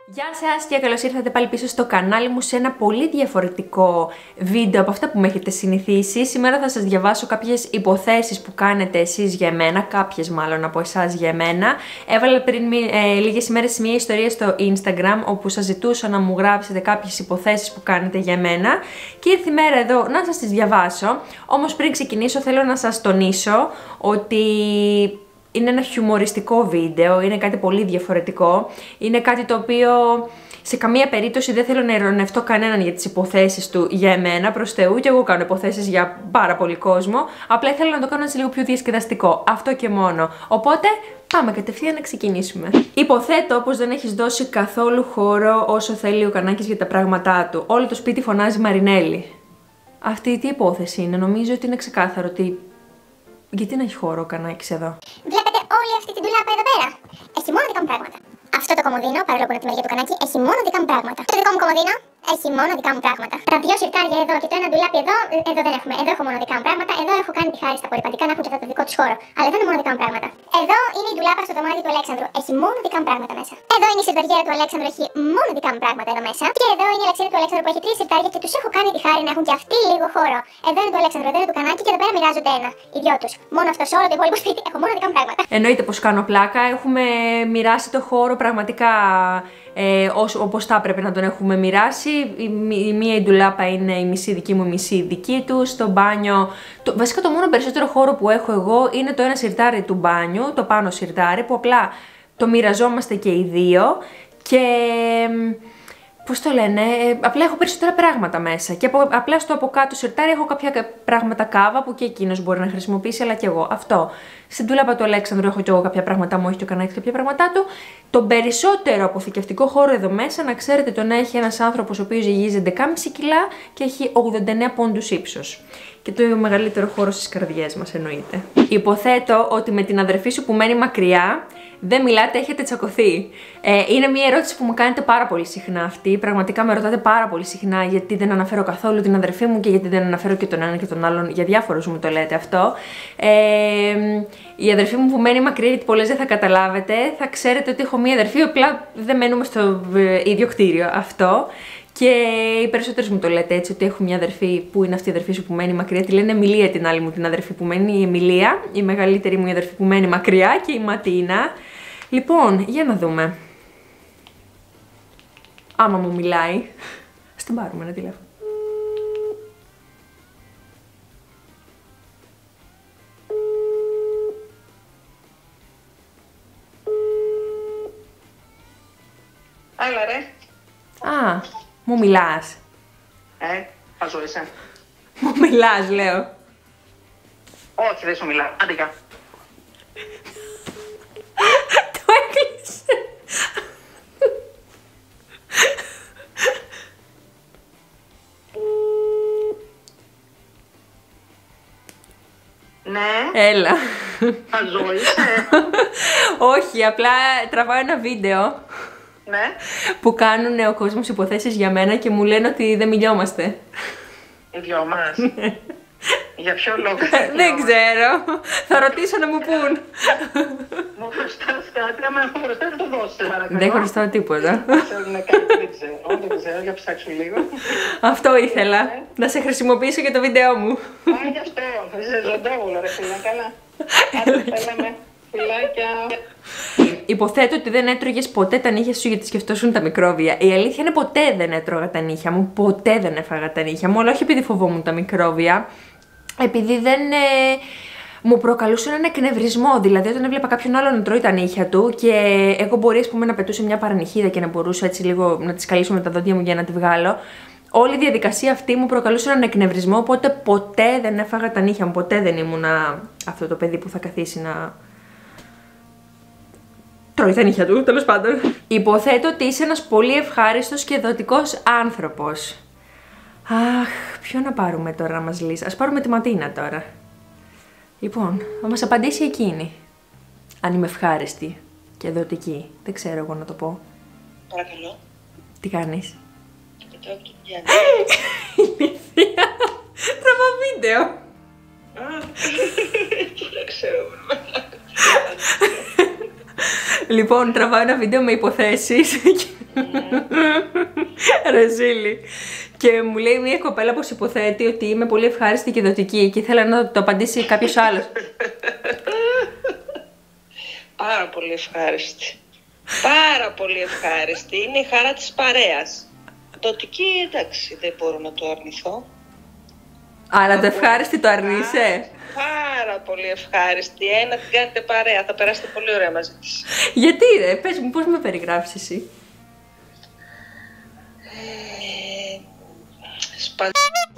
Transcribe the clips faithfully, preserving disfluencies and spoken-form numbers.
Γεια σας και καλώς ήρθατε πάλι πίσω στο κανάλι μου σε ένα πολύ διαφορετικό βίντεο από αυτά που με έχετε συνηθίσει. Σήμερα θα σας διαβάσω κάποιες υποθέσεις που κάνετε εσείς για εμένα, κάποιες μάλλον από εσάς για εμένα. Έβαλα πριν ε, λίγες ημέρες μια ιστορία στο Instagram όπου σας ζητούσα να μου γράψετε κάποιες υποθέσεις που κάνετε για εμένα και ήρθε η μέρα εδώ να σας τις διαβάσω. Όμως πριν ξεκινήσω θέλω να σας τονίσω ότι είναι ένα χιουμοριστικό βίντεο, είναι κάτι πολύ διαφορετικό, είναι κάτι το οποίο σε καμία περίπτωση δεν θέλω να ειρωνευτώ κανέναν για τις υποθέσεις του για εμένα, προς Θεού, και εγώ κάνω υποθέσεις για πάρα πολύ κόσμο, απλά ήθελα να το κάνω έτσι λίγο πιο διασκεδαστικό, αυτό και μόνο. Οπότε πάμε κατευθείαν να ξεκινήσουμε. Υποθέτω πως δεν έχεις δώσει καθόλου χώρο όσο θέλει ο Κανάκης για τα πράγματά του. Όλο το σπίτι φωνάζει Μαρινέλη. Αυτή τι υπόθεση είναι, νομίζω ότι είναι ξεκάθαρο ότι... Γιατί να έχει χώρο ο Κανάκης εδώ. Βλέπετε όλη αυτή την ντουλάπα εδώ πέρα. Έχει μόνο δικά μου πράγματα. Αυτό το κομμωδίνο, παρόλο που είναι από τη μεριά του Κανάκη, έχει μόνο δικά μου πράγματα. Το δικό μου κομμωδίνο έχει μόνο δικά μου πράγματα. Τα δύο σιρτάρια εδώ και το ένα ντουλάπι εδώ, εδώ δεν έχουμε. Εδώ έχω μόνο δικά μου πράγματα. Εδώ έχω κάνει τη χάρη στα απορριπαντικά να έχουν και το δικό του χώρο. Αλλά εδώ είναι μόνο δικά μου πράγματα. Εδώ είναι η ντουλάπα στο δωμάτιο του Αλέξανδρου. Έχει μόνο δικά μου πράγματα μέσα. Εδώ είναι η σιρταριέρα του Αλέξανδρου. Έχει μόνο δικά μου πράγματα εδώ μέσα. Και εδώ είναι η λεξίδα του Αλέξανδρου που έχει τρία σιρτάρια και του έχω κάνει τη χάρη να έχουν και αυτοί λίγο χώρο. Εδώ είναι του Αλέξανδρου, εδώ είναι του Κανάκη και εδώ πέρα μοιράζονται ένα. Οι δυο του. Μόνο αυτό σε όλο το υπόλοιπο σπίτι έχω μόνο δικά μου πράγματα. Εννοείται πως κάνω πλάκα. Έχουμε μοιράσει το χώρο πραγματικά ε, όπως θα έπρεπε να τον έχουμε μοιράσει. Η, η μία η ντουλάπα είναι η μισή δική μου, η μισή δική του. Στο μπάνιο, το, βασικά το μόνο περισσότερο χώρο που έχω εγώ είναι το ένα σιρτάρι του μπάνιου, το πάνω σιρτάρι, που απλά το μοιραζόμαστε και οι δύο. Και... πώς το λένε, ε, απλά έχω περισσότερα πράγματα μέσα. Και από, απλά στο από κάτω σιρτάρι έχω κάποια πράγματα κάβα που και εκείνος μπορεί να χρησιμοποιήσει, αλλά και εγώ. Αυτό. Στην ντουλάπα του Αλέξανδρου έχω και εγώ κάποια πράγματα μου, έχει και ο Κανάκης κάποια πράγματά του. Τον περισσότερο αποθηκευτικό χώρο εδώ μέσα, να ξέρετε, τον έχει ένας άνθρωπος ο οποίος ζυγίζει δεκάμισι κιλά και έχει ογδόντα εννέα πόντους ύψος. Και το μεγαλύτερο χώρο στις καρδιές μας, εννοείται. Υποθέτω ότι με την αδερφή σου που μένει μακριά δεν μιλάτε, έχετε τσακωθεί. Ε, είναι μια ερώτηση που μου κάνετε πάρα πολύ συχνά αυτή. Πραγματικά με ρωτάτε πάρα πολύ συχνά γιατί δεν αναφέρω καθόλου την αδερφή μου και γιατί δεν αναφέρω και τον ένα και τον άλλον. Για διάφορους μου το λέτε αυτό. Ε, η αδερφή μου που μένει μακριά, γιατί πολλές δεν θα καταλάβετε, θα ξέρετε ότι έχω μια αδερφή, απλά δεν μένουμε στο ίδιο κτίριο. Αυτό. Και οι περισσότερες μου το λέτε έτσι, ότι έχω μια αδερφή που είναι αυτή η αδερφή σου που μένει μακριά. Τη λένε Εμιλία την άλλη μου την αδερφή που μένει, η Εμιλία. Η μεγαλύτερη μου η αδερφή που μένει μακριά και η Ματίνα. Λοιπόν, για να δούμε. Άμα μου μιλάει, ας την πάρουμε ένα τηλέφωνο. Έλα ρε. Α, μου μιλάς. Ε, χαζό είσαι. Μου μιλάς, λέω. Όχι, δεν σου μιλάω. Άντε γεια. Το έκλεισε. Ναι. Έλα. Χαζό είσαι. Όχι, απλά τραβάω ένα βίντεο. Ναι. Που κάνουν ο κόσμος υποθέσεις για μένα και μου λένε ότι δεν μιλιόμαστε. Οι δυο μας. Για ποιο λόγο? Δεν ξέρω. Θα ρωτήσω να μου πούν. Μου χρωστάς κάτι, άμα μου χρωστάς το δώσεις. Δεν χρωστάω τίποτα. Ξέρουν κάτι, δεν ξέρω. Όχι, δεν ξέρω, για ψάξω λίγο. Αυτό ήθελα. Να σε χρησιμοποιήσω για το βίντεό μου. Α, γι' αυτό. Είσαι ζωντόβουλο, ρε φίλε, καλά. Άντε, θέλαμε. Φιλάκια. Υποθέτω ότι δεν έτρωγες ποτέ τα νύχια σου γιατί σκεφτόσουν τα μικρόβια. Η αλήθεια είναι ποτέ δεν έτρωγα τα νύχια μου. Ποτέ δεν έφαγα τα νύχια μου. Αλλά όχι επειδή φοβόμουν τα μικρόβια. Επειδή δεν ε, μου προκαλούσαν ένα εκνευρισμό. Δηλαδή, όταν έβλεπα κάποιον άλλο να τρώει τα νύχια του και εγώ μπορεί, ας πούμε, να πετούσε μια παρανυχίδα και να μπορούσα έτσι λίγο να τη καλύσω με τα δόντια μου για να τη βγάλω. Όλη η διαδικασία αυτή μου προκαλούσε έναν εκνευρισμό. Οπότε ποτέ δεν έφαγα τα νύχια μου. Ποτέ δεν ήμουνα αυτό το παιδί που θα καθίσει να τρώει τα νύχια του, τέλος πάντων. Υποθέτω ότι είσαι ένας πολύ ευχάριστος και δοτικός άνθρωπος. Αχ, ποιο να πάρουμε τώρα να μας λύσει. Ας πάρουμε τη Ματίνα τώρα. Λοιπόν, θα μας απαντήσει εκείνη. Αν είμαι ευχάριστη και δοτική. Δεν ξέρω εγώ να το πω. Παρακαλώ. Τι κάνεις? Κοιτάω το πιάνο. Ηλίθεια. Τραβάω βίντεο. Α, δεν ξέρω. Λοιπόν, τραβάω ένα βίντεο με υποθέσεις. Ρεζίλη. Και μου λέει μια κοπέλα πως υποθέτει ότι είμαι πολύ ευχάριστη και δοτική και ήθελα να το απαντήσει κάποιος άλλος. Πάρα πολύ ευχάριστη. Πάρα πολύ ευχάριστη. Είναι η χαρά της παρέας. Δοτική, εντάξει, δεν μπορώ να το αρνηθώ. Αλλά το ευχάριστη το αρνείσαι. Πάρα πολύ ευχάριστη. Ένα, την κάνετε παρέα. Θα περάσετε πολύ ωραία μαζί της. Γιατί ρε, πες μου, πώς με περιγράφεις εσύ? Ε, σπα...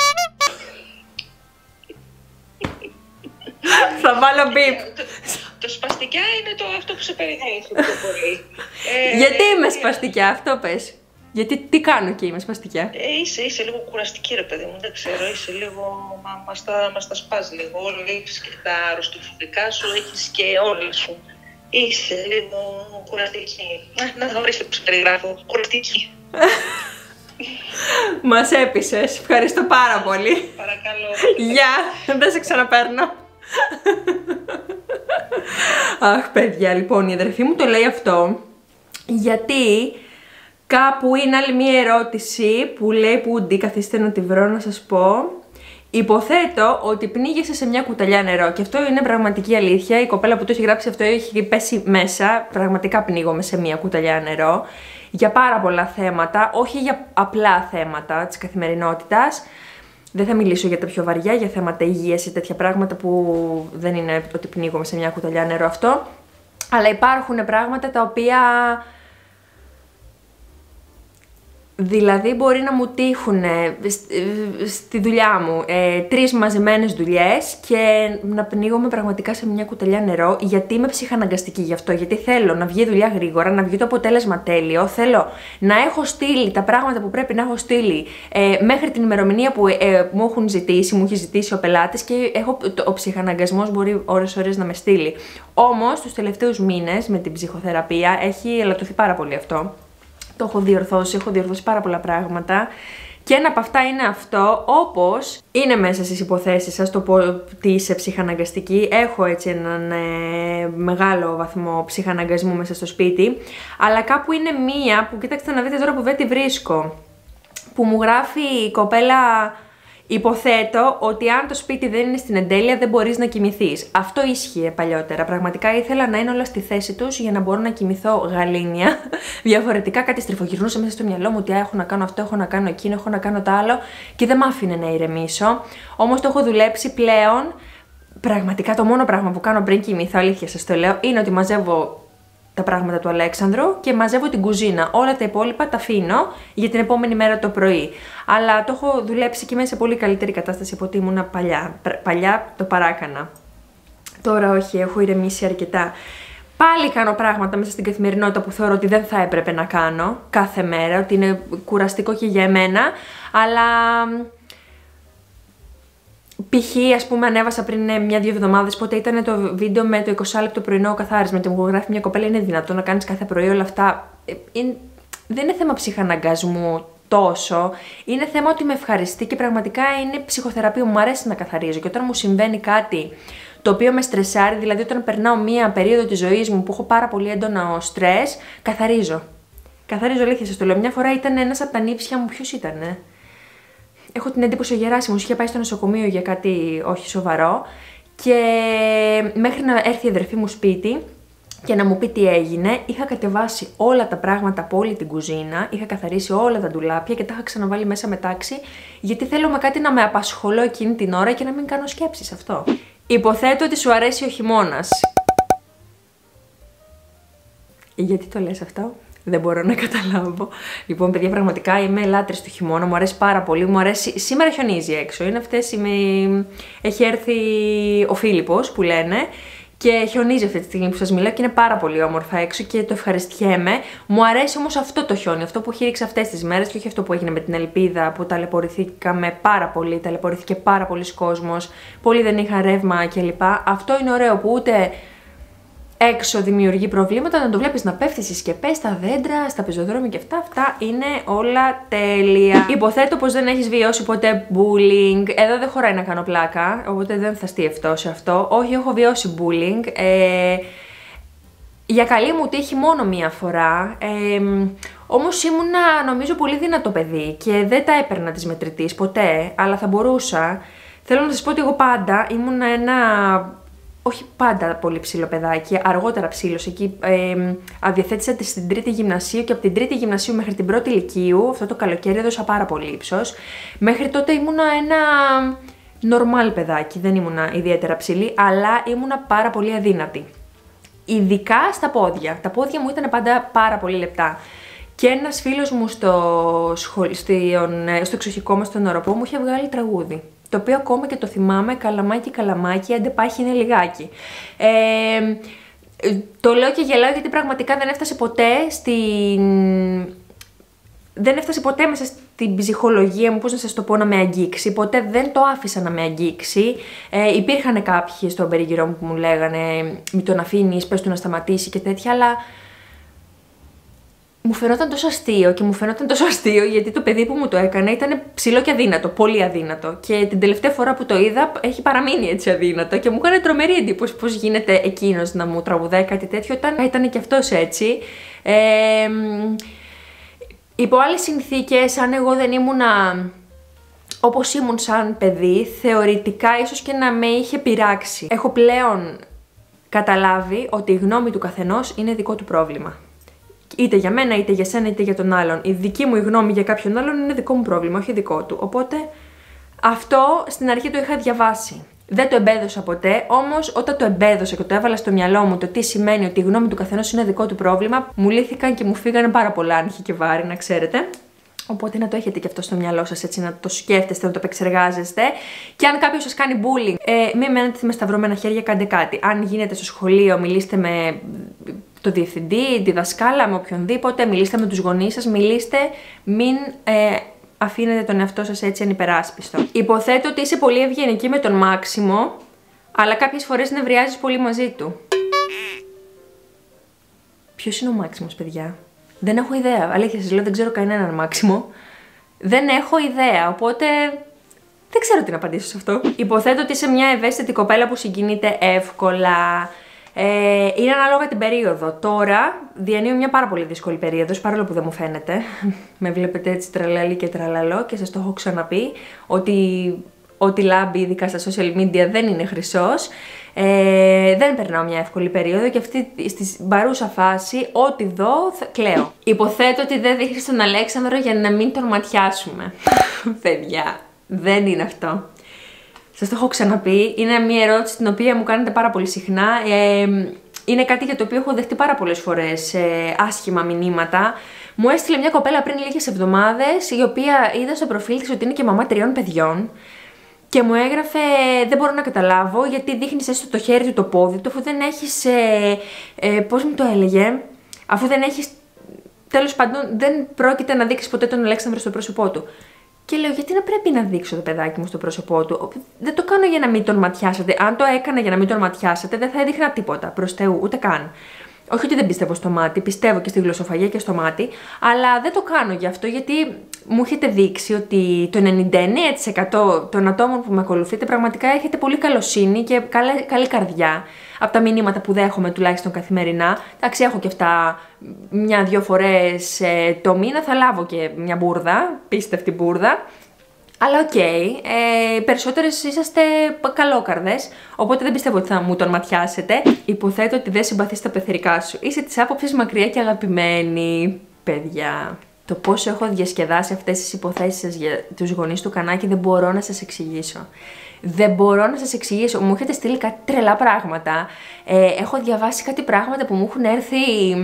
Θα βάλω μπιπ. Το, το σπαστικιά είναι το αυτό που σε περιέχει πιο πολύ. Ε, Γιατί είμαι σπαστικιά, αυτό πες. Γιατί τι κάνω και είμαι σπαστικιά. Ε, είσαι, είσαι λίγο κουραστική ρε παιδί μου, δεν ξέρω, είσαι λίγο, μα, μας, τα, μας τα σπάς λίγο, όλοι έχεις και τα αρρωστοφοβικά σου, έχεις και όλοι σου. Είσαι λίγο κουραστική. Να θα βρεις που σε περιγράφω, κουραστική. Μας έπεισες, ευχαριστώ πάρα πολύ. Παρακαλώ. Γεια, δεν σε ξαναπαίρνω. Αχ παιδιά, λοιπόν η αδερφή μου το λέει αυτό γιατί κάπου είναι άλλη μία ερώτηση που λέει Πούντι, καθίστε να τη βρω να σας πω. Υποθέτω ότι πνίγεσαι σε μια κουταλιά νερό και αυτό είναι πραγματική αλήθεια. Η κοπέλα που το έχει γράψει αυτό έχει πέσει μέσα. Πραγματικά πνίγομαι σε μια κουταλιά νερό για πάρα πολλά θέματα, όχι για απλά θέματα της καθημερινότητας. Δεν θα μιλήσω για τα πιο βαριά, για θέματα υγείας ή τέτοια πράγματα που δεν είναι ότι πνίγομαι σε μια κουταλιά νερό αυτό. Αλλά υπάρχουν πράγματα τα οποία δηλαδή μπορεί να μου τύχουν στη δουλειά μου ε, τρεις μαζεμένες δουλειές και να πνίγομαι πραγματικά σε μια κουταλιά νερό γιατί είμαι ψυχαναγκαστική γι' αυτό, γιατί θέλω να βγει η δουλειά γρήγορα, να βγει το αποτέλεσμα τέλειο, θέλω να έχω στείλει τα πράγματα που πρέπει να έχω στείλει ε, μέχρι την ημερομηνία που ε, μου έχουν ζητήσει, μου έχει ζητήσει ο πελάτης και έχω, το, ο ψυχαναγκασμός μπορεί ώρες ώρες να με στείλει. Όμως τους τελευταίους μήνες με την ψυχοθεραπεία έχει ελαττωθεί πάρα πολύ αυτό. Το έχω διορθώσει, έχω διορθώσει πάρα πολλά πράγματα και ένα από αυτά είναι αυτό, όπως είναι μέσα στις υποθέσεις σας το ότι είσαι ψυχαναγκαστική. Έχω έτσι έναν ε, μεγάλο βαθμό ψυχαναγκασμού μέσα στο σπίτι, αλλά κάπου είναι μία που κοίταξτε να δείτε τώρα που δεν τη βρίσκω, που μου γράφει η κοπέλα. Υποθέτω ότι αν το σπίτι δεν είναι στην εντέλεια δεν μπορείς να κοιμηθείς. Αυτό ίσχυε παλιότερα. Πραγματικά ήθελα να είναι όλα στη θέση τους για να μπορώ να κοιμηθώ γαλήνια. Διαφορετικά κάτι στριφογυρνούσε μέσα στο μυαλό μου ότι έχω να κάνω αυτό, έχω να κάνω εκείνο, έχω να κάνω το άλλο και δεν μ' άφηνε να ηρεμήσω. Όμως το έχω δουλέψει πλέον. Πραγματικά το μόνο πράγμα που κάνω πριν κοιμηθώ, αλήθεια σας το λέω, είναι ότι μαζεύω τα πράγματα του Αλέξανδρου και μαζεύω την κουζίνα. Όλα τα υπόλοιπα τα αφήνω για την επόμενη μέρα το πρωί. Αλλά το έχω δουλέψει και είμαι σε πολύ καλύτερη κατάσταση από ότι ήμουν παλιά. Παλιά το παράκανα. Τώρα όχι, έχω ηρεμήσει αρκετά. Πάλι κάνω πράγματα μέσα στην καθημερινότητα που θεωρώ ότι δεν θα έπρεπε να κάνω κάθε μέρα, ότι είναι κουραστικό και για εμένα, αλλά π.χ. ας πούμε ανέβασα πριν μια-δύο εβδομάδες πότε ήταν το βίντεο με το είκοσι λεπτό πρωινό καθάρισμα και μου γράφει μια κοπέλα είναι δυνατό να κάνεις κάθε πρωί όλα αυτά. Είναι, δεν είναι θέμα ψυχαναγκασμού τόσο, είναι θέμα ότι με ευχαριστεί και πραγματικά είναι ψυχοθεραπεία, μου αρέσει να καθαρίζω και όταν μου συμβαίνει κάτι το οποίο με στρεσάρει, δηλαδή όταν περνάω μία περίοδο της ζωής μου που έχω πάρα πολύ έντονο στρες, καθαρίζω. Καθαρίζω, αλήθεια σας το λέω. Μια φορά ήταν ένας από τα νύψια μου, ποιος ήτανε? Έχω την εντύπωση ο Γεράσιμος είχε πάει στο νοσοκομείο για κάτι όχι σοβαρό και μέχρι να έρθει η αδερφή μου σπίτι και να μου πει τι έγινε, είχα κατεβάσει όλα τα πράγματα από όλη την κουζίνα, είχα καθαρίσει όλα τα ντουλάπια και τα είχα ξαναβάλει μέσα με τάξη γιατί θέλω με κάτι να με απασχολώ εκείνη την ώρα και να μην κάνω σκέψεις αυτό. Υποθέτω ότι σου αρέσει ο χειμώνας. Γιατί το λες αυτό? Δεν μπορώ να καταλάβω. Λοιπόν, παιδιά, πραγματικά είμαι λάτρης του χειμώνα. Μου αρέσει πάρα πολύ. Μου αρέσει. Σήμερα χιονίζει έξω. Είναι αυτές οι... Έχει έρθει ο Φίλιππος που λένε και χιονίζει αυτή τη στιγμή που σας μιλάω και είναι πάρα πολύ όμορφα έξω και το ευχαριστιέμαι. Μου αρέσει όμως αυτό το χιόνι, αυτό που έχει ρίξει αυτές τις μέρες και όχι αυτό που έγινε με την Ελπίδα που ταλαιπωρηθήκαμε πάρα πολύ. Ταλαιπωρηθήκε πάρα πολλοί κόσμος. Πολλοί δεν είχαν ρεύμα κλπ. Αυτό είναι ωραίο που ούτε έξω δημιουργεί προβλήματα, να το βλέπεις να πέφτει στις σκεπές, στα δέντρα, στα πεζοδρόμια και αυτά, αυτά είναι όλα τέλεια. Υποθέτω πως δεν έχεις βιώσει ποτέ bullying, εδώ δεν χωράει να κάνω πλάκα, οπότε δεν θα στιευτώ σε αυτό. Όχι, έχω βιώσει bullying, ε, Για καλή μου τύχη μόνο μία φορά, ε, όμως ήμουνα νομίζω πολύ δυνατό παιδί και δεν τα έπαιρνα της μετρητής ποτέ, αλλά θα μπορούσα. Θέλω να σας πω ότι εγώ πάντα ήμουνα ένα, όχι πάντα πολύ ψηλό παιδάκι, αργότερα ψήλος, εκεί ε, αδιαθέτησα στην τρίτη γυμνασίου και από την τρίτη γυμνασίου μέχρι την πρώτη λυκείου, αυτό το καλοκαίρι έδωσα πάρα πολύ ύψος. Μέχρι τότε ήμουνα ένα normal παιδάκι, δεν ήμουνα ιδιαίτερα ψηλή, αλλά ήμουνα πάρα πολύ αδύνατη. Ειδικά στα πόδια. Τα πόδια μου ήταν πάντα πάρα πολύ λεπτά. Και ένας φίλος μου στο, σχολ... στο εξοχικό μας στον Οροπό μου είχε βγάλει τραγούδι. Το οποίο ακόμα και το θυμάμαι, καλαμάκι καλαμάκι, άντε πάχει είναι λιγάκι. Ε, το λέω και γελάω γιατί πραγματικά δεν έφτασε ποτέ στην... Δεν έφτασε ποτέ μέσα στην ψυχολογία μου, πώς να σας το πω, να με αγγίξει. Ποτέ δεν το άφησα να με αγγίξει. Ε, υπήρχαν κάποιοι στον περίγυρό μου που μου λέγανε «Μη τον αφήνεις, πες του να σταματήσει» και τέτοια, αλλά μου φαινόταν τόσο αστείο και μου φαινόταν τόσο αστείο γιατί το παιδί που μου το έκανε ήταν ψηλό και αδύνατο, πολύ αδύνατο. Και την τελευταία φορά που το είδα έχει παραμείνει έτσι αδύνατο και μου έκανε τρομερή εντύπωση πώς γίνεται εκείνος να μου τραγουδάει κάτι τέτοιο. Ήταν, ήταν και αυτός έτσι. Ε, Υπό άλλες συνθήκες, αν εγώ δεν ήμουνα όπως ήμουν σαν παιδί, θεωρητικά ίσως και να με είχε πειράξει. Έχω πλέον καταλάβει ότι η γνώμη του καθενός είναι δικό του πρόβλημα. Είτε για μένα, είτε για σένα, είτε για τον άλλον. Η δική μου η γνώμη για κάποιον άλλον είναι δικό μου πρόβλημα, όχι δικό του. Οπότε αυτό στην αρχή το είχα διαβάσει. Δεν το εμπέδωσα ποτέ, όμως όταν το εμπέδωσα και το έβαλα στο μυαλό μου το τι σημαίνει ότι η γνώμη του καθενός είναι δικό του πρόβλημα, μου λύθηκαν και μου φύγανε πάρα πολλά άγχη και βάρη, να ξέρετε. Οπότε να το έχετε και αυτό στο μυαλό σας, έτσι, να το σκέφτεστε, να το επεξεργάζεστε. Και αν κάποιος σας κάνει bullying, ε, μην μένετε με σταυρωμένα χέρια, κάντε κάτι. Αν γίνετε στο σχολείο, μιλήστε με το διευθυντή, τη δασκάλα, με οποιονδήποτε, μιλήστε με τους γονείς σας, μιλήστε, μην... Ε, αφήνετε τον εαυτό σας έτσι ανυπεράσπιστο. Υποθέτω ότι είσαι πολύ ευγενική με τον Μάξιμο, αλλά κάποιες φορές νευριάζεις πολύ μαζί του. Ποιος είναι ο Μάξιμος, παιδιά? Δεν έχω ιδέα. Αλήθεια σας λέω, δεν ξέρω κανέναν Μάξιμο. Δεν έχω ιδέα, οπότε δεν ξέρω τι να απαντήσω σε αυτό. Υποθέτω ότι είσαι μια ευαίσθητη κοπέλα που συγκινείται εύκολα. Ε, είναι ανάλογα την περίοδο. Τώρα διανύω μια πάρα πολύ δύσκολη περίοδο, παρόλο που δεν μου φαίνεται. Με βλέπετε έτσι τραλαλή και τραλαλό και σας το έχω ξαναπεί ότι ό,τι λάμπει, ειδικά στα social media, δεν είναι χρυσός. Ε, δεν περνάω μια εύκολη περίοδο και αυτή στη παρούσα φάση, ό,τι δω, θα... κλαίω. Υποθέτω ότι δεν δείχνεις τον Αλέξανδρο για να μην τον ματιάσουμε. Παιδιά, δεν είναι αυτό. Σας το έχω ξαναπεί, είναι μια ερώτηση την οποία μου κάνετε πάρα πολύ συχνά. Ε, είναι κάτι για το οποίο έχω δεχτεί πάρα πολλές φορές ε, άσχημα μηνύματα. Μου έστειλε μια κοπέλα πριν λίγες εβδομάδες, η οποία είδα στο προφίλ της ότι είναι και μαμά τριών παιδιών. Και μου έγραφε, δεν μπορώ να καταλάβω γιατί δείχνεις έστω το χέρι του, το πόδι του, αφού δεν έχεις, ε, ε, πώς μου το έλεγε, αφού δεν έχεις, τέλος πάντων δεν πρόκειται να δείξεις ποτέ τον Αλέξανδρο στο πρόσωπό του. Και λέω, γιατί να πρέπει να δείξω το παιδάκι μου στο πρόσωπό του? Δεν το κάνω για να μην τον ματιάσετε. Αν το έκανα για να μην τον ματιάσετε, δεν θα έδειχνα τίποτα προς Θεού, ούτε καν. Όχι ότι δεν πιστεύω στο μάτι, πιστεύω και στη γλωσσοφαγία και στο μάτι, αλλά δεν το κάνω γι' αυτό γιατί μου έχετε δείξει ότι το ενενήντα εννέα τοις εκατό των ατόμων που με ακολουθείτε πραγματικά έχετε πολύ καλοσύνη και καλή, καλή καρδιά. Από τα μηνύματα που δέχομαι τουλάχιστον καθημερινά. Εντάξει, έχω και αυτά μια-δυο φορές ε, το μήνα, θα λάβω και μια μπουρδα, πίστευτη μπουρδα. Αλλά οκ, okay, ε, περισσότερες είσαστε καλόκαρδες, οπότε δεν πιστεύω ότι θα μου τον ματιάσετε. Υποθέτω ότι δεν συμπαθείς τα πεθερικά σου. Είσαι της άποψης μακριά και αγαπημένη. Παιδιά, το πόσο έχω διασκεδάσει αυτές τις υποθέσεις σας για τους γονείς του Κανάκη δεν μπορώ να σας εξηγήσω. Δεν μπορώ να σας εξηγήσω. Μου έχετε στείλει κάτι τρελά πράγματα. Ε, έχω διαβάσει κάτι πράγματα που μου έχουν έρθει...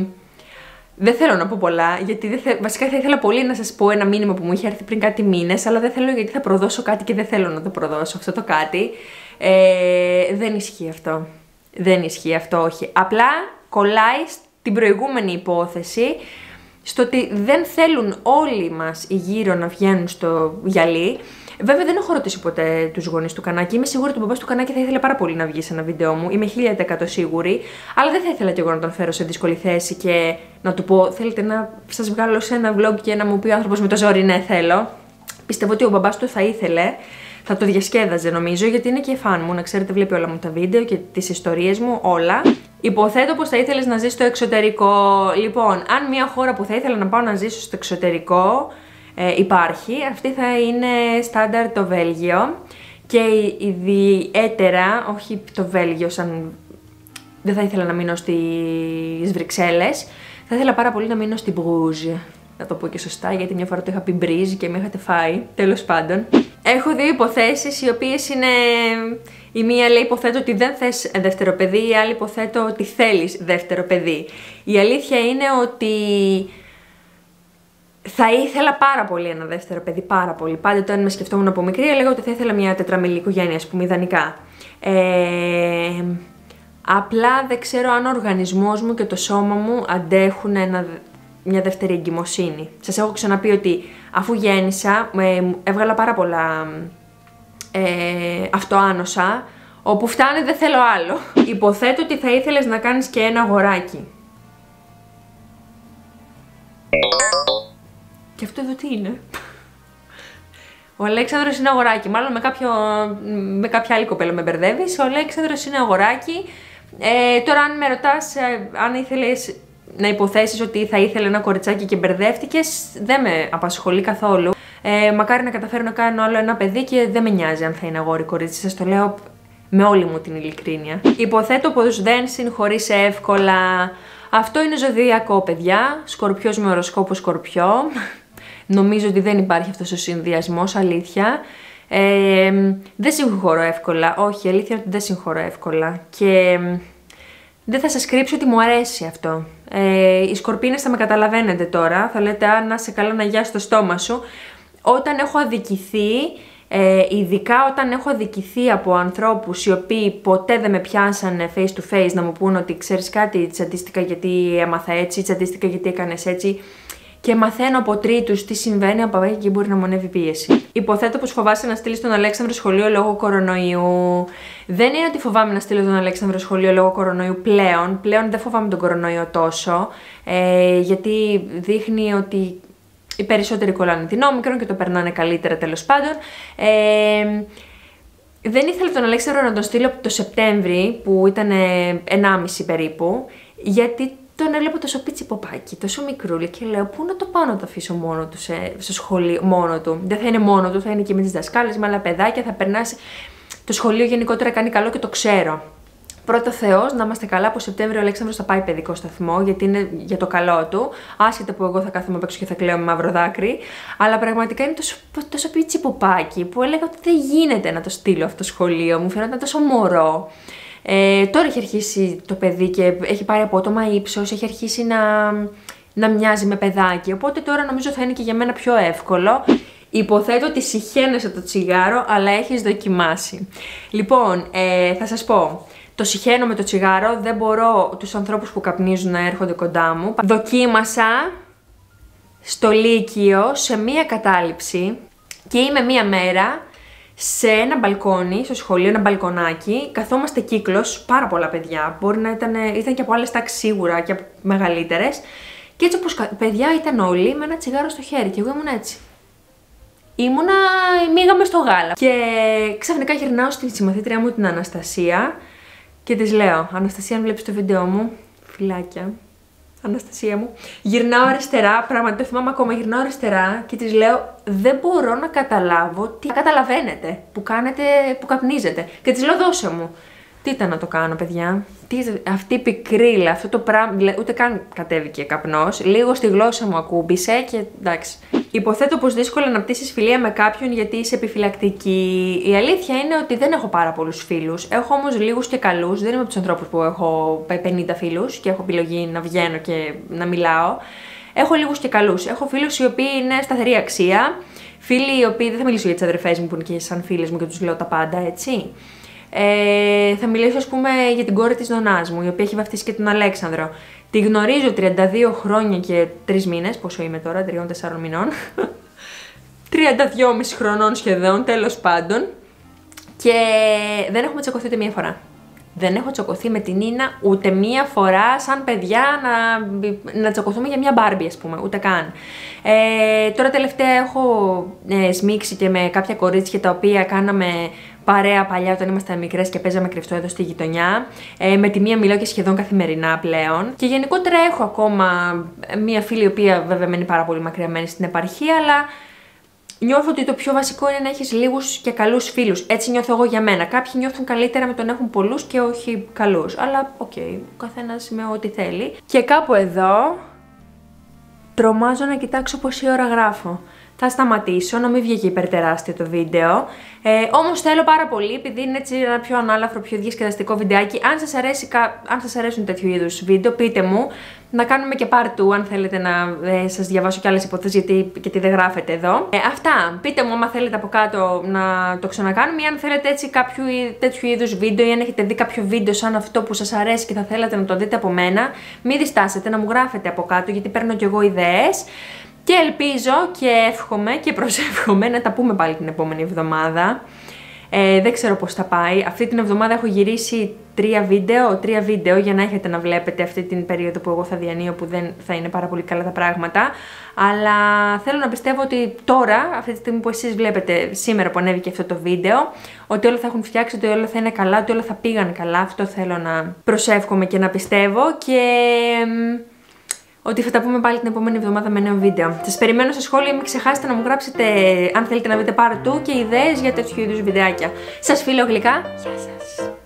Δεν θέλω να πω πολλά, γιατί δεν θε... βασικά θα ήθελα πολύ να σας πω ένα μήνυμα που μου είχε έρθει πριν κάτι μήνες, αλλά δεν θέλω γιατί θα προδώσω κάτι και δεν θέλω να το προδώσω αυτό το κάτι. Ε, δεν ισχύει αυτό. Δεν ισχύει αυτό, όχι. Απλά κολλάει στην προηγούμενη υπόθεση, στο ότι δεν θέλουν όλοι μας οι γύρω να βγαίνουν στο γυαλί. Βέβαια δεν έχω ρωτήσει ποτέ τους γονείς του Κανάκη. Είμαι σίγουρη ότι ο μπαμπάς του Κανάκη θα ήθελε πάρα πολύ να βγει σε ένα βίντεο μου. Είμαι χίλια τοις εκατό σίγουρη. Αλλά δεν θα ήθελα κι εγώ να τον φέρω σε δύσκολη θέση και να του πω: θέλετε να σας βγάλω σε ένα vlog και να μου πει ο άνθρωπος με το ζόρι, ναι, θέλω. Πιστεύω ότι ο μπαμπάς του θα ήθελε. θα το διασκέδαζε νομίζω, γιατί είναι και φαν μου, να ξέρετε, βλέπει όλα μου τα βίντεο και τις ιστορίες μου, όλα. Υποθέτω πως θα ήθελες να ζεις στο εξωτερικό. Λοιπόν, αν μια χώρα που θα ήθελα να πάω να ζήσω στο εξωτερικό ε, υπάρχει, αυτή θα είναι στάνταρ το Βέλγιο. Και ιδιαίτερα, όχι το Βέλγιο σαν... δεν θα ήθελα να μείνω στις Βρυξέλλες, θα ήθελα πάρα πολύ να μείνω στην Μπρούζ. Να το πω και σωστά, γιατί μια φορά το είχα πει Μπρίζ και με είχατε φάει, τέλος πάντων. Έχω δύο υποθέσεις, οι οποίες είναι... Η μία λέει υποθέτω ότι δεν θες δεύτερο παιδί, η άλλη υποθέτω ότι θέλεις δεύτερο παιδί. Η αλήθεια είναι ότι θα ήθελα πάρα πολύ ένα δεύτερο παιδί, πάρα πολύ. Πάντα όταν με σκεφτόμουν από μικρή, έλεγα ότι θα ήθελα μια τετραμελή οικογένεια, ας πούμε, ιδανικά. Ε, απλά δεν ξέρω αν ο οργανισμός μου και το σώμα μου αντέχουν ένα, μια δεύτερη εγκυμοσύνη. Σας έχω ξαναπεί ότι αφού γέννησα, ε, έβγαλα πάρα πολλά ε, αυτοάνοσα, όπου φτάνει δεν θέλω άλλο. Υποθέτω ότι θα ήθελες να κάνεις και ένα αγοράκι. Και αυτό εδώ τι είναι? Ο Αλέξανδρος είναι αγοράκι. Μάλλον με, κάποιο, με κάποια άλλη κοπέλα με μπερδεύεις. Ο Αλέξανδρος είναι αγοράκι. Ε, τώρα, αν με ρωτάς, ε, αν ήθελες να υποθέσεις ότι θα ήθελε ένα κοριτσάκι και μπερδεύτηκες, δεν με απασχολεί καθόλου. Ε, μακάρι να καταφέρω να κάνω άλλο ένα παιδί και δεν με νοιάζει αν θα είναι αγόρι κορίτσι. Σας το λέω με όλη μου την ειλικρίνεια. Υποθέτω πως δεν συγχωρείσαι εύκολα. Αυτό είναι ζωδιακό, παιδιά. Σκορπιός με οροσκόπο Σκορπιό. Νομίζω ότι δεν υπάρχει αυτός ο συνδυασμός, αλήθεια. Ε, δεν συγχωρώ εύκολα. Όχι, αλήθεια είναι ότι δεν συγχωρώ εύκολα. Και δεν θα σας κρύψω ότι μου αρέσει αυτό. Ε, οι σκορπίνες θα με καταλαβαίνετε τώρα. Θα λέτε, α, να είσαι καλά, να γιάσει το στόμα σου. Όταν έχω αδικηθεί, ε, ειδικά όταν έχω αδικηθεί από ανθρώπους οι οποίοι ποτέ δεν με πιάσανε face to face να μου πούν ότι ξέρεις κάτι, τσαντίστηκα γιατί έμαθα έτσι, τσαντίστηκα γιατί έκανες έτσι. Και μαθαίνω από τρίτους τι συμβαίνει, από εκεί μπορεί να μου ανέβει πίεση. Υποθέτω πως φοβάσαι να στείλεις τον Αλέξανδρο σχολείο λόγω κορονοϊού. Δεν είναι ότι φοβάμαι να στείλω τον Αλέξανδρο σχολείο λόγω κορονοϊού πλέον. Πλέον δεν φοβάμαι τον κορονοϊό τόσο. Ε, γιατί δείχνει ότι οι περισσότεροι κολλάνε την όμικρον και το περνάνε καλύτερα, τέλος πάντων. Ε, δεν ήθελα τον Αλέξανδρο να τον στείλω το Σεπτέμβρη, που ήταν ενάμιση περίπου, γιατί τον έβλεπα τόσο πίτσι ποπάκι, τόσο μικρούλι και λέω πού να το πάω να το αφήσω μόνο του σε, στο σχολείο, μόνο του. Δεν θα είναι μόνο του, θα είναι και με τις δασκάλες, με άλλα παιδάκια, θα περνάσει. Το σχολείο γενικότερα κάνει καλό και το ξέρω. Πρώτο Θεός, να είμαστε καλά, από Σεπτέμβριο ο Αλέξανδρος θα πάει παιδικό σταθμό, γιατί είναι για το καλό του. Άσχετα που εγώ θα κάθομαι απ' έξω και θα κλαίω με μαύρο δάκρυ. Αλλά πραγματικά είναι τόσο, τόσο πίτσι ποπάκι που έλεγα ότι δεν γίνεται να το στείλω αυτό το σχολείο. Μου φαίνονταν τόσο μωρό. Ε, τώρα έχει αρχίσει το παιδί και έχει πάρει απότομα ύψος, έχει αρχίσει να, να μοιάζει με παιδάκι. Οπότε τώρα νομίζω θα είναι και για μένα πιο εύκολο. Υποθέτω ότι συχαίνεσαι το τσιγάρο, αλλά έχεις δοκιμάσει. Λοιπόν, ε, θα σας πω. Το συχαίνω με το τσιγάρο, δεν μπορώ τους ανθρώπους που καπνίζουν να έρχονται κοντά μου. Δοκίμασα στο Λύκειο σε μία κατάληψη και είμαι μία μέρα σε ένα μπαλκόνι, στο σχολείο, ένα μπαλκονάκι. Καθόμαστε κύκλος, πάρα πολλά παιδιά. Μπορεί να ήταν, ήταν και από άλλες τάξεις σίγουρα και από μεγαλύτερες. Και έτσι όπως παιδιά ήταν όλοι με ένα τσιγάρο στο χέρι και εγώ ήμουν έτσι. Ήμουνα, μίγαμε στο γάλα. Και ξαφνικά γυρνάω στη συμμαθήτριά μου την Αναστασία και της λέω, Αναστασία, αν βλέπεις το βίντεο μου, φιλάκια, Αναστασία μου, γυρνάω αριστερά, πράγματι το θυμάμαι ακόμα, γυρνάω αριστερά και της λέω, δεν μπορώ να καταλάβω τι καταλαβαίνετε, που κάνετε, που καπνίζετε. Και της λέω, δώσε μου. Τι ήταν να το κάνω, παιδιά. Τι, αυτή η πικρίλα, αυτό το πράγμα, ούτε καν κατέβηκε καπνός. Λίγο στη γλώσσα μου ακούμπησε και εντάξει. Υποθέτω πως δύσκολα να πτήσεις φιλία με κάποιον γιατί είσαι επιφυλακτική. Η αλήθεια είναι ότι δεν έχω πάρα πολλούς φίλους. Έχω όμως λίγους και καλούς. Δεν είμαι από τους ανθρώπους που έχω πενήντα φίλους και έχω επιλογή να βγαίνω και να μιλάω. Έχω λίγους και καλούς. Έχω φίλους οι οποίοι είναι σταθερή αξία. Φίλοι οι οποίοι, δεν θα μιλήσω για τις αδερφές μου που είναι και σαν φίλες μου και τους λέω τα πάντα, έτσι. Ε, θα μιλήσω, ας πούμε, για την κόρη της νονάς μου, η οποία έχει βαφτίσει και τον Αλέξανδρο. Τη γνωρίζω τριάντα δύο χρόνια και τρεις μήνες, πόσο είμαι τώρα, τρία τέσσερα μηνών. τριάντα δύο και μισό χρονών σχεδόν, τέλος πάντων. Και δεν έχουμε τσακωθεί ούτε μία φορά. Δεν έχω τσακωθεί με την Νίνα ούτε μία φορά σαν παιδιά να, να τσακωθούμε για μια Barbie, ας πούμε, ούτε καν. Ε, τώρα τελευταία έχω ε, σμίξει και με κάποια κορίτσια τα οποία κάναμε παρέα παλιά όταν ήμασταν μικρές και παίζαμε κρυφτό εδώ στη γειτονιά. Ε, με τη μία μιλάω και σχεδόν καθημερινά πλέον. Και γενικότερα έχω ακόμα μία φίλη, η οποία βέβαια μένει πάρα πολύ μακριά, μένει στην επαρχία, αλλά νιώθω ότι το πιο βασικό είναι να έχεις λίγους και καλούς φίλους. Έτσι νιώθω εγώ για μένα. Κάποιοι νιώθουν καλύτερα με το να έχουν πολλούς και όχι καλούς. Αλλά οκ, okay, ο καθένας με ό,τι θέλει. Και κάπου εδώ τρομάζω να κοιτάξω πόση ώρα γράφω. Θα σταματήσω, να μην βγει και υπερτεράστιο το βίντεο. Ε, όμως θέλω πάρα πολύ, επειδή είναι έτσι ένα πιο ανάλαφρο, πιο διασκεδαστικό βιντεάκι. Αν σας, αρέσει, αν σας αρέσουν τέτοιου είδους βίντεο, πείτε μου. Να κάνουμε και part two, αν θέλετε να ε, σας διαβάσω κι άλλες υποθέσεις, γιατί, γιατί δεν γράφετε εδώ. Ε, αυτά. Πείτε μου άμα θέλετε από κάτω να το ξανακάνουμε, ή αν θέλετε έτσι κάποιο τέτοιου είδους βίντεο, ή αν έχετε δει κάποιο βίντεο σαν αυτό που σας αρέσει και θα θέλατε να το δείτε από μένα. Μην διστάσετε να μου γράφετε από κάτω, γιατί παίρνω κι εγώ ιδέες. Και ελπίζω και εύχομαι και προσεύχομαι να τα πούμε πάλι την επόμενη εβδομάδα. Ε, δεν ξέρω πώς θα πάει. Αυτή την εβδομάδα έχω γυρίσει τρία βίντεο, τρία βίντεο για να έχετε να βλέπετε αυτή την περίοδο που εγώ θα διανύω, που δεν θα είναι πάρα πολύ καλά τα πράγματα. Αλλά θέλω να πιστεύω ότι τώρα, αυτή τη στιγμή που εσείς βλέπετε σήμερα που ανέβηκε αυτό το βίντεο, ότι όλα θα έχουν φτιάξει, ότι όλα θα είναι καλά, ότι όλα θα πήγαν καλά. Αυτό θέλω να προσεύχομαι και να πιστεύω. Και ότι θα τα πούμε πάλι την επόμενη εβδομάδα με νέο βίντεο. Σας περιμένω στα σχόλια, μην ξεχάσετε να μου γράψετε αν θέλετε να δείτε part two και ιδέες για τέτοιου είδους βιντεάκια. Σας φιλώ γλυκά, γεια σας!